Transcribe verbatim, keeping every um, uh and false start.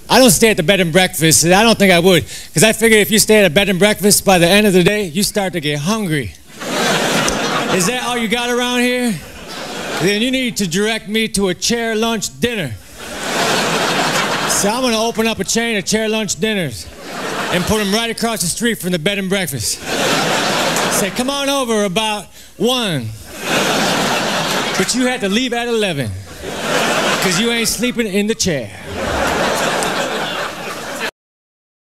I don't stay at the bed and breakfast. I don't think I would. Because I figure if you stay at a bed and breakfast, by the end of the day, you start to get hungry. Is that all you got around here? Then you need to direct me to a chair lunch dinner. So I'm going to open up a chain of chair lunch dinners and put them right across the street from the bed and breakfast. Say, come on over about one. But you had to leave at eleven because you ain't sleeping in the chair.